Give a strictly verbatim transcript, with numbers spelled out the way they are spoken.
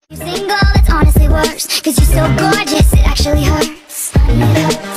You're single, it's honestly worse, cause you're so gorgeous, it actually hurts.